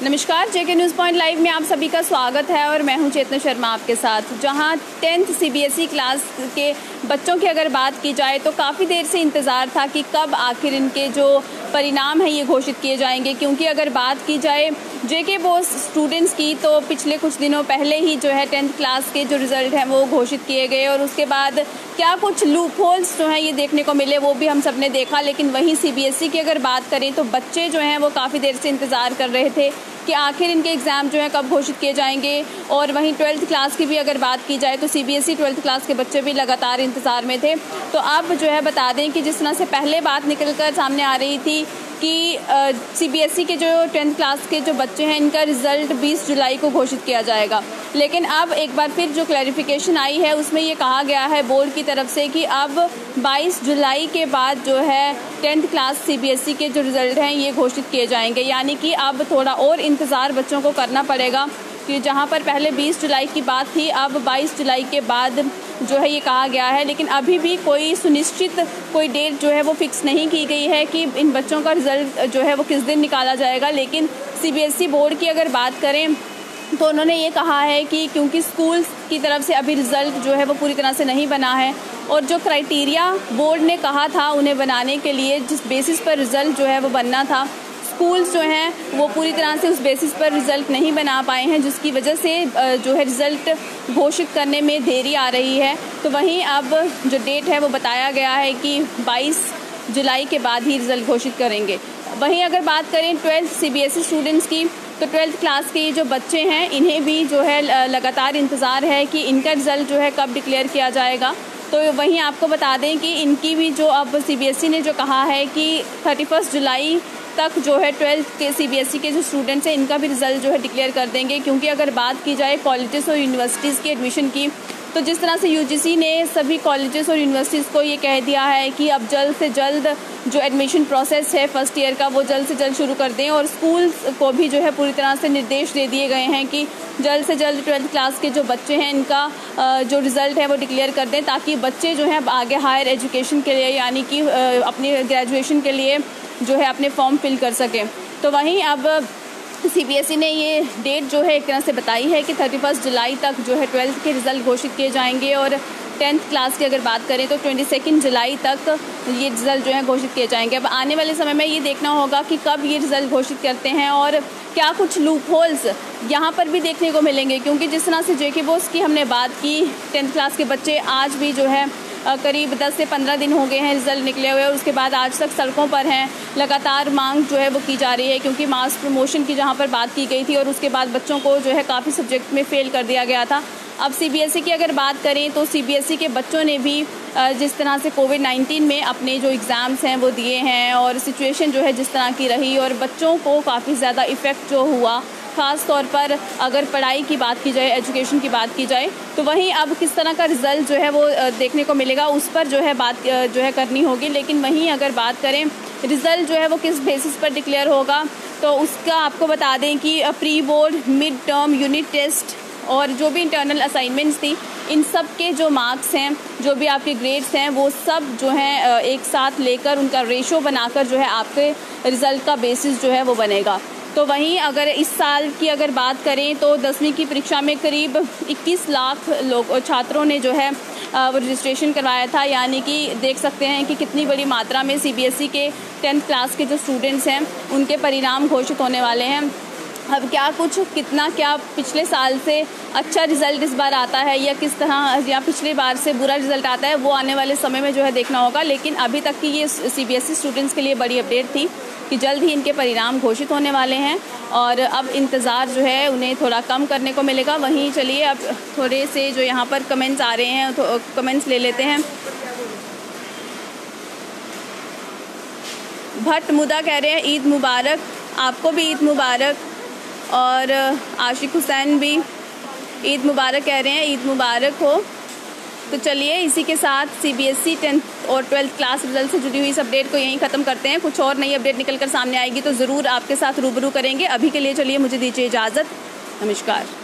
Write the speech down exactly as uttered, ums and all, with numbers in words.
नमस्कार, जेके news point live में आप सभी का स्वागत है और मैं हूं चेतना शर्मा आपके साथ। जहां टेंथ सीबीएसई क्लास के बच्चों की अगर बात की जाए तो काफ़ी देर से इंतज़ार था कि कब आखिर इनके जो परिणाम हैं ये घोषित किए जाएंगे, क्योंकि अगर बात की जाए जेके बोस स्टूडेंट्स की तो पिछले कुछ दिनों पहले ही जो है टेंथ क्लास के जो रिज़ल्ट हैं वो घोषित किए गए और उसके बाद क्या कुछ लूप होल्स जो हैं ये देखने को मिले वो भी हम सब ने देखा। लेकिन वहीं सीबीएसई की अगर बात करें तो बच्चे जो हैं वो काफ़ी देर से इंतज़ार कर रहे थे कि आखिर इनके एग्ज़ाम जो है कब घोषित किए जाएंगे। और वहीं ट्वेल्थ क्लास की भी अगर बात की जाए तो सीबीएसई ट्वेल्थ क्लास के बच्चे भी लगातार इंतज़ार में थे। तो अब जो है बता दें कि जिस तरह से पहले बात निकल कर सामने आ रही थी कि सीबीएसई के जो टेंथ क्लास के जो बच्चे हैं इनका रिज़ल्ट बीस जुलाई को घोषित किया जाएगा, लेकिन अब एक बार फिर जो क्लैरिफिकेशन आई है उसमें ये कहा गया है बोर्ड की तरफ से कि अब बाईस जुलाई के बाद जो है टेंथ क्लास सीबीएसई के जो रिज़ल्ट हैं ये घोषित किए जाएंगे। यानी कि अब थोड़ा और इंतज़ार बच्चों को करना पड़ेगा कि जहां पर पहले बीस जुलाई की बात थी अब बाईस जुलाई के बाद जो है ये कहा गया है। लेकिन अभी भी कोई सुनिश्चित कोई डेट जो है वो फिक्स नहीं की गई है कि इन बच्चों का रिज़ल्ट जो है वो किस दिन निकाला जाएगा। लेकिन सीबीएसई बोर्ड की अगर बात करें तो उन्होंने ये कहा है कि क्योंकि स्कूल्स की तरफ से अभी रिज़ल्ट जो है वो पूरी तरह से नहीं बना है और जो क्राइटेरिया बोर्ड ने कहा था उन्हें बनाने के लिए जिस बेसिस पर रिज़ल्ट जो है वो बनना था, स्कूल्स जो हैं वो पूरी तरह से उस बेसिस पर रिज़ल्ट नहीं बना पाए हैं, जिसकी वजह से जो है रिज़ल्ट घोषित करने में देरी आ रही है। तो वहीं अब जो डेट है वो बताया गया है कि बाईस जुलाई के बाद ही रिज़ल्ट घोषित करेंगे। वहीं अगर बात करें ट्वेल्थ सीबीएसई स्टूडेंट्स की तो ट्वेल्थ क्लास के ये जो बच्चे हैं इन्हें भी जो है लगातार इंतज़ार है कि इनका रिज़ल्ट जो है कब डिक्लेयर किया जाएगा। तो वहीं आपको बता दें कि इनकी भी जो अब सीबीएसई ने जो कहा है कि थर्टी फर्स्ट जुलाई तक जो है ट्वेल्थ के सीबीएसई के जो स्टूडेंट्स हैं इनका भी रिज़ल्ट जो है डिक्लेयर कर देंगे। क्योंकि अगर बात की जाए कॉलेजेस और यूनिवर्सिटीज़ की एडमिशन की तो जिस तरह से यूजीसी ने सभी कॉलेजेस और यूनिवर्सिटीज़ को ये कह दिया है कि अब जल्द से जल्द जो एडमिशन प्रोसेस है फर्स्ट ईयर का वो जल्द से जल्द शुरू कर दें और स्कूल्स को भी जो है पूरी तरह से निर्देश दे दिए गए हैं कि जल्द से जल्द ट्वेल्थ क्लास के जो बच्चे हैं इनका जो रिज़ल्ट है वो डिक्लेयर कर दें, ताकि बच्चे जो हैं अब आगे हायर एजुकेशन के लिए यानी कि अपनी ग्रेजुएशन के लिए जो है अपने फॉर्म फिल कर सकें। तो वहीं अब सीबीएसई ने ये डेट जो है एक तरह से बताई है कि थर्टी फर्स्ट जुलाई तक जो है ट्वेल्थ के रिज़ल्ट घोषित किए जाएंगे और टेंथ क्लास की अगर बात करें तो ट्वेंटी सेकेंड जुलाई तक ये रिज़ल्ट जो है घोषित किए जाएंगे। अब आने वाले समय में ये देखना होगा कि कब ये रिज़ल्ट घोषित करते हैं और क्या कुछ लूप होल्स यहाँ पर भी देखने को मिलेंगे। क्योंकि जिस तरह से जेके बोस की हमने बात की, टेंथ क्लास के बच्चे आज भी जो है करीब दस से पंद्रह दिन हो गए हैं रिज़ल्ट निकले हुए और उसके बाद आज तक सड़कों पर हैं। लगातार मांग जो है वो की जा रही है क्योंकि मास प्रमोशन की जहां पर बात की गई थी और उसके बाद बच्चों को जो है काफ़ी सब्जेक्ट में फ़ेल कर दिया गया था। अब सीबीएसई की अगर बात करें तो सीबीएसई के बच्चों ने भी जिस तरह से कोविड नाइन्टीन में अपने जो एग्ज़ाम्स हैं वो दिए हैं और सिचुएशन जो है जिस तरह की रही और बच्चों को काफ़ी ज़्यादा इफ़ेक्ट जो हुआ, ख़ास तौर पर अगर पढ़ाई की बात की जाए, एजुकेशन की बात की जाए, तो वहीं अब किस तरह का रिज़ल्ट जो है वो देखने को मिलेगा उस पर जो है बात जो है करनी होगी। लेकिन वहीं अगर बात करें रिज़ल्ट जो है वो किस बेसिस पर डिक्लेयर होगा तो उसका आपको बता दें कि pre board, mid term, unit test और जो भी इंटरनल असाइनमेंट्स थी इन सब के जो मार्क्स हैं, जो भी आपके ग्रेड्स हैं वो सब जो हैं एक साथ लेकर उनका रेशो बनाकर जो है आपके रिज़ल्ट का बेसिस जो है वो बनेगा। तो वहीं अगर इस साल की अगर बात करें तो दसवीं की परीक्षा में करीब इक्कीस लाख लोग छात्रों ने जो है वो रजिस्ट्रेशन करवाया था। यानी कि देख सकते हैं कि कितनी बड़ी मात्रा में सीबीएसई के टेंथ क्लास के जो स्टूडेंट्स हैं उनके परिणाम घोषित होने वाले हैं। अब क्या कुछ कितना क्या पिछले साल से अच्छा रिज़ल्ट इस बार आता है या किस तरह या पिछली बार से बुरा रिज़ल्ट आता है वो आने वाले समय में जो है देखना होगा। लेकिन अभी तक की ये सीबीएसई स्टूडेंट्स के लिए बड़ी अपडेट थी कि जल्द ही इनके परिणाम घोषित होने वाले हैं और अब इंतज़ार जो है उन्हें थोड़ा कम करने को मिलेगा। वहीं चलिए अब थोड़े से जो यहाँ पर कमेंट्स आ रहे हैं तो कमेंट्स ले लेते हैं। भट्ट मुदा कह रहे हैं ईद मुबारक, आपको भी ईद मुबारक। और आशिक हुसैन भी ईद मुबारक कह रहे हैं, ईद मुबारक हो। तो चलिए इसी के साथ सीबीएसई टेंथ और ट्वेल्थ क्लास रिजल्ट से जुड़ी हुई इस अपडेट को यहीं ख़त्म करते हैं। कुछ और नई अपडेट निकल कर सामने आएगी तो ज़रूर आपके साथ रूबरू करेंगे। अभी के लिए चलिए मुझे दीजिए इजाज़त। नमस्कार।